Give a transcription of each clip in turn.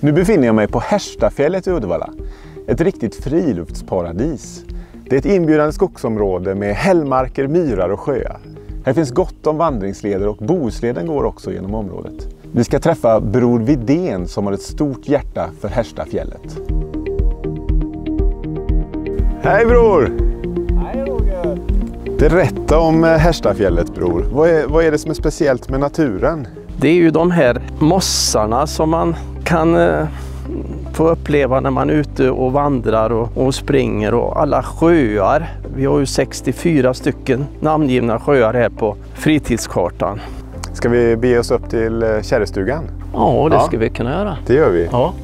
Nu befinner jag mig på Härstafjället i Uddevalla. Ett riktigt friluftsparadis. Det är ett inbjudande skogsområde med hällmarker, myrar och sjöar. Här finns gott om vandringsleder och Bohusleden går också genom området. Vi ska träffa Bror Widén som har ett stort hjärta för Härstafjället. Hej bror! Hej Roger! Berätta om Härstafjället bror. Vad är det som är speciellt med naturen? Det är ju de här mossarna som man kan få uppleva när man är ute och vandrar och springer, och alla sjöar. Vi har ju 64 stycken namngivna sjöar här på fritidskartan. Ska vi bege oss upp till Kärrestugan? Ja, det ska vi kunna göra. Det gör vi. Ja.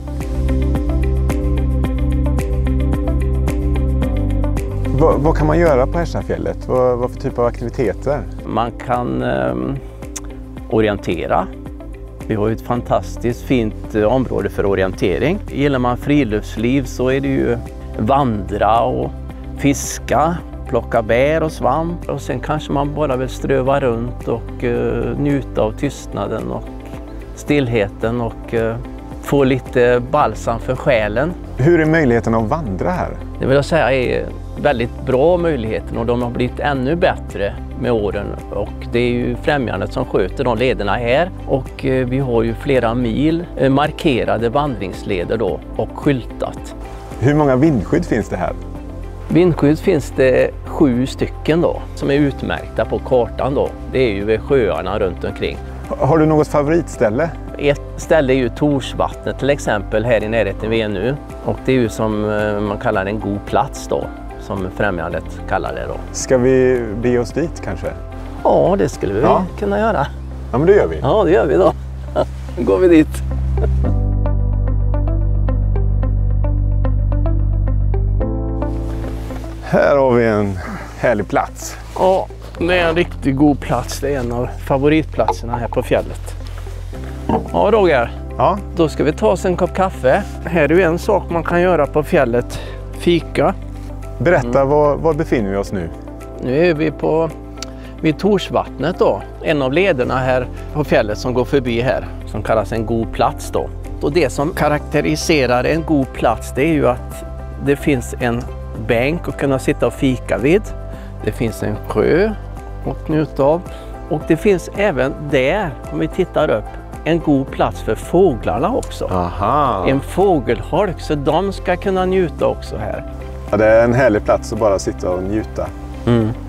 Vad kan man göra på Härstafjället? Vad för typ av aktiviteter? Man kan orientera. Vi har ju ett fantastiskt fint område för orientering. Gillar man friluftsliv så är det ju vandra och fiska, plocka bär och svamp. Och sen kanske man bara vill ströva runt och njuta av tystnaden och stillheten och få lite balsam för själen. Hur är möjligheten att vandra här? Det vill jag säga är väldigt bra möjligheter, och de har blivit ännu bättre med åren, och det är ju Främjandet som sköter de lederna här, och vi har ju flera mil markerade vandringsleder då och skyltat. Hur många vindskydd finns det här? Vindskydd finns det 7 stycken då som är utmärkta på kartan då. Det är ju vid sjöarna runt omkring. Har du något favoritställe? Ett ställe är ju Torsvattnet till exempel här i närheten vi är nu, och det är ju som man kallar en god plats då, som Främjandet kallar det då. Ska vi bege oss dit kanske? Ja, det skulle vi kunna göra. Ja, men det gör vi. Ja, det gör vi då. Då går vi dit. Här har vi en härlig plats. Ja, det är en riktigt god plats. Det är en av favoritplatserna här på fjället. Ja, Roger. Ja. Då ska vi ta oss en kopp kaffe. Här är ju en sak man kan göra på fjället. Fika. Berätta, var befinner vi oss nu? Nu är vi vid Torsvattnet då. En av lederna här på fjället som går förbi här. Som kallas en god plats då. Och det som karaktäriserar en god plats, det är ju att det finns en bänk att kunna sitta och fika vid. Det finns en sjö att njuta av. Och det finns även där, om vi tittar upp, en god plats för fåglarna också. Aha. En fågelholk, så de ska kunna njuta också här. Ja, det är en härlig plats att bara sitta och njuta. Mm.